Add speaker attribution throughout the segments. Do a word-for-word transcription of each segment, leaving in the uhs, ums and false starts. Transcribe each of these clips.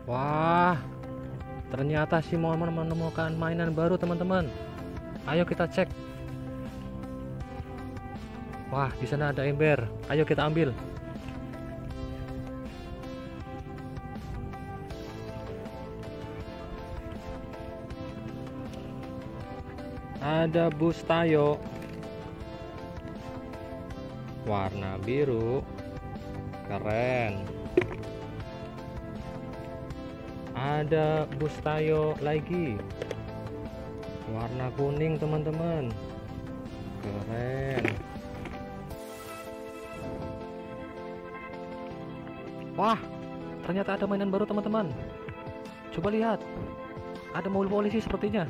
Speaker 1: Wah, ternyata si Momen menemukan mainan baru teman-teman. Ayo kita cek. Wah, di sana ada ember. Ayo kita ambil. Ada bus Tayo warna biru, keren. Ada bus Tayo lagi warna kuning teman-teman, keren. Wah, ternyata ada mainan baru teman-teman. Coba lihat, ada mobil polisi sepertinya.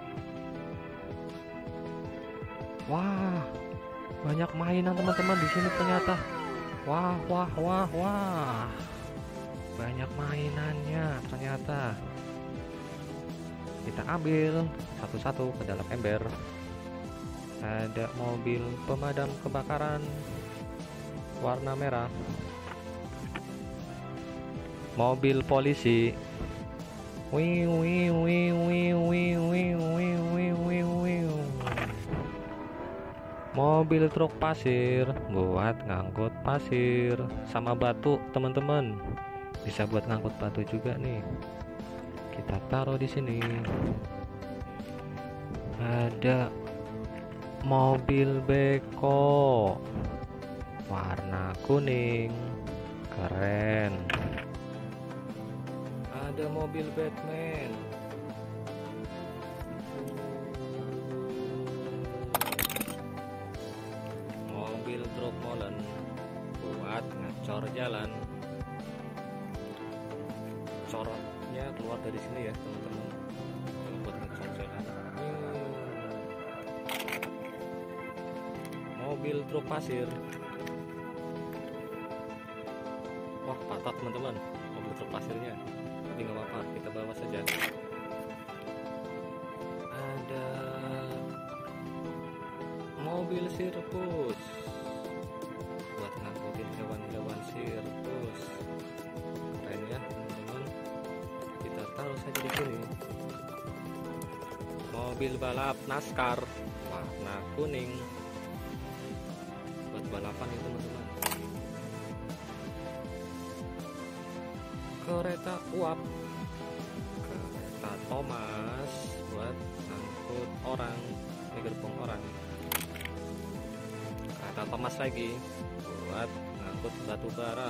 Speaker 1: Wah, banyak mainan teman-teman di sini ternyata. Wah, wah, wah, wah. Banyak mainannya ternyata. Kita ambil satu-satu ke dalam ember. Ada mobil pemadam kebakaran warna merah. Mobil polisi. Wih, wih, wih, wih, wih, wih, wih, wih, wih, wih. Mobil truk pasir buat ngangkut pasir sama batu teman-teman. Bisa buat ngangkut batu juga nih. Kita taruh di sini. Ada mobil beko warna kuning, keren. Ada mobil Batman. Mobil truk molen buat ngecor jalan. Corotnya keluar dari sini ya teman-teman, buat ngecor jalan. Mobil truk pasir. Wah, patah teman-teman mobil truk pasirnya, tapi nggak apa-apa, kita bawa saja. Ada mobil sirkus buat ngangkutin hewan-hewan sirkus, keren ya teman-teman. Kita taruh saja di sini. Mobil balap NASCAR warna kuning buat balapan itu teman-teman. Kereta uap, kereta Thomas buat ngangkut orang, ini gerbong orang. Kereta Thomas lagi buat ngangkut batu bara.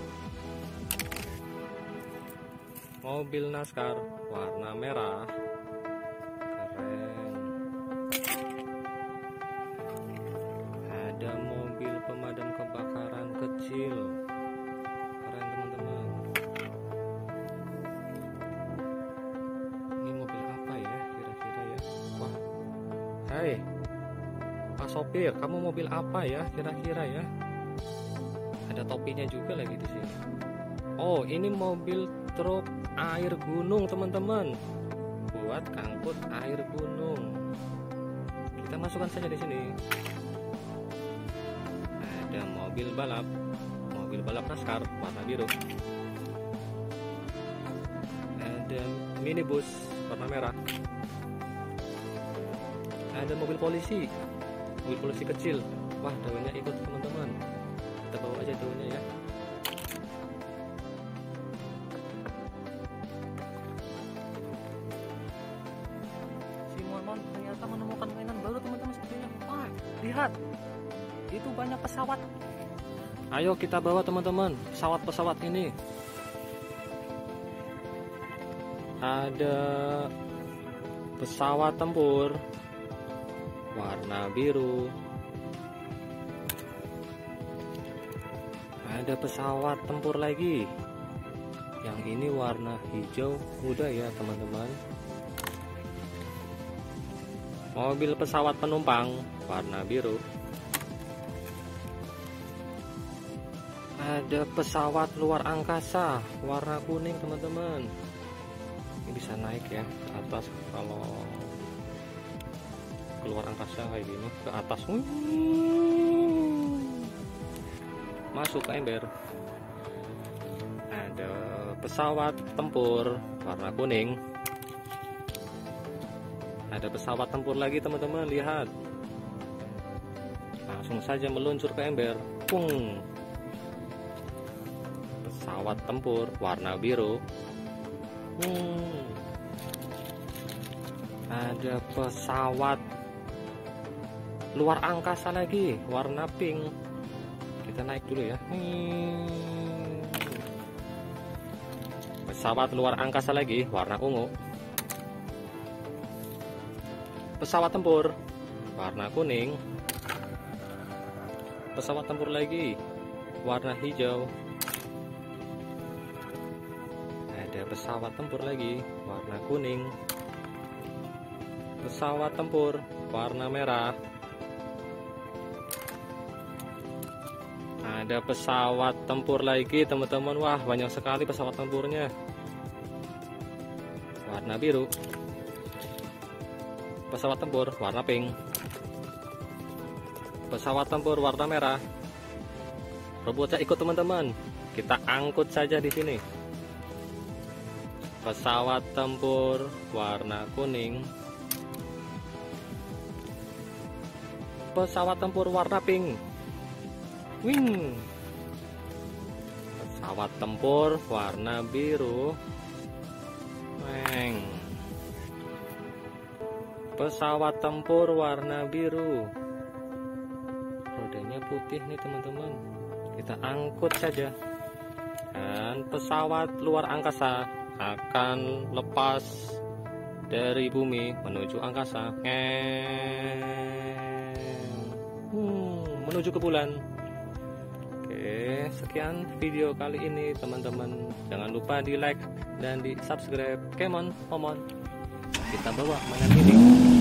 Speaker 1: Mobil NASCAR warna merah, keren. Ada mobil pemadam kebakaran kecil, keren teman-teman. Ini mobil apa ya kira-kira ya? Wah, hai Pak sopir, kamu mobil apa ya kira-kira ya? Ada topinya juga lagi di sini. Oh, ini mobil truk air gunung teman-teman, buat ngangkut air gunung. Kita masukkan saja di sini. Ada mobil balap, mobil balap NASCAR warna biru. Ada minibus warna merah. Ada mobil polisi, mobil polisi kecil. Wah, daunnya ikut teman-teman. Kita bawa aja daunnya ya. Si Momon ternyata menemukan mainan baru teman-teman sepertinya. Wah, lihat, itu banyak pesawat. Ayo kita bawa teman-teman pesawat-pesawat ini. Ada pesawat tempur warna biru. Ada pesawat tempur lagi. Yang ini warna hijau muda ya teman-teman. Mobil pesawat penumpang warna biru. Ada pesawat luar angkasa warna kuning teman-teman. Ini bisa naik ya ke atas kalau keluar angkasa kayak gini, ke atas. Masuk ke ember. Ada pesawat tempur warna kuning. Ada pesawat tempur lagi teman-teman, lihat. Langsung saja meluncur ke ember. Pung. Pesawat tempur warna biru. Hmm. Ada pesawat luar angkasa lagi warna pink. Kita naik dulu ya. Hmm. Pesawat luar angkasa lagi warna ungu. Pesawat tempur warna kuning. Pesawat tempur lagi warna hijau. Ada pesawat tempur lagi warna kuning. Pesawat tempur warna merah. Ada pesawat tempur lagi teman-teman. Wah, banyak sekali pesawat tempurnya. Warna biru. Pesawat tempur warna pink. Pesawat tempur warna merah. Robotnya ikut teman-teman. Kita angkut saja di sini. Pesawat tempur warna kuning. Pesawat tempur warna pink. Wing. Pesawat tempur warna biru. Weng. Pesawat tempur warna biru. Rodanya putih nih teman-teman. Kita angkut saja. Dan pesawat luar angkasa akan lepas dari bumi menuju angkasa. Hmm, menuju ke bulan. Oke, sekian video kali ini teman-teman. Jangan lupa di like dan di subscribe. Come on, come on. Kita bawa mainan ini.